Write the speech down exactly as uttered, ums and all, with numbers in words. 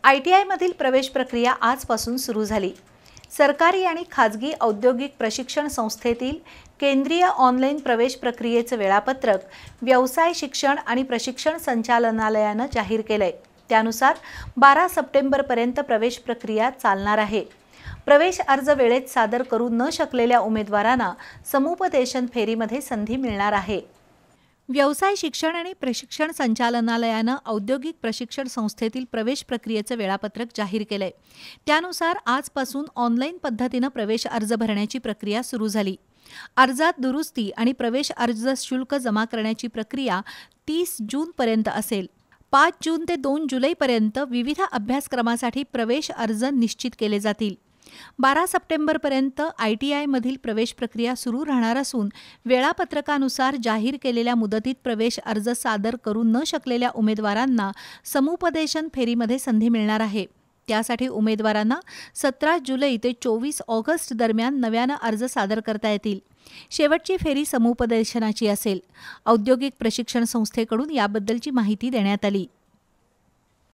I T आयमधील प्रवेश प्रक्रिया आजपासून सुरू झाली। सरकारी आणि खाजगी औद्योगिक प्रशिक्षण संस्थेतील केंद्रीय ऑनलाईन प्रवेश प्रक्रियेचे वेळापत्रक व्यवसाय शिक्षण आणि प्रशिक्षण संचालनालयाने जाहीर केले। त्यानुसार बारा सप्टेंबर पर्यंत प्रवेश प्रक्रिया चालणार आहे। प्रवेश अर्ज वेळेत सादर करू न शकलेल्या उमेदवारांना समुपदेशन फेरीमध्ये संधी मिळणार आहे। व्यवसाय शिक्षण आणि प्रशिक्षण संचालनालयाने औद्योगिक प्रशिक्षण संस्थेतील प्रवेश प्रक्रियेचे वेळापत्रक जाहीर केले। त्यानुसार आजपासून ऑनलाईन पद्धतीने प्रवेश अर्ज भरण्याची प्रक्रिया सुरू झाली। अर्जात दुरुस्ती आणि प्रवेश अर्ज शुल्क जमा करण्याची प्रक्रिया तीस जून पर्यंत असेल। पाच जून ते दोन जुलै पर्यंत विविध अभ्यासक्रमासाठी प्रवेश अर्ज निश्चित केले जातील। बारा सप्टेंबर पर्यंत आय टी आय मधील प्रवेश प्रक्रिया सुरू राहणार असून वेळापत्रकानुसार जाहीर केलेल्या मुदतीत प्रवेश अर्ज सादर करू न शकलेल्या उमेदवारांना समुपदेशन फेरीमध्ये संधी मिळणार आहे। त्यासाठी उमेदवारांना सतरा जुलै ते चोवीस ऑगस्ट दरम्यान नव्याने अर्ज सादर करता येतील। शेवटची फेरी समुपदेशनाची असेल। औद्योगिक प्रशिक्षण संस्थेकडून याबद्दलची माहिती देण्यात आली।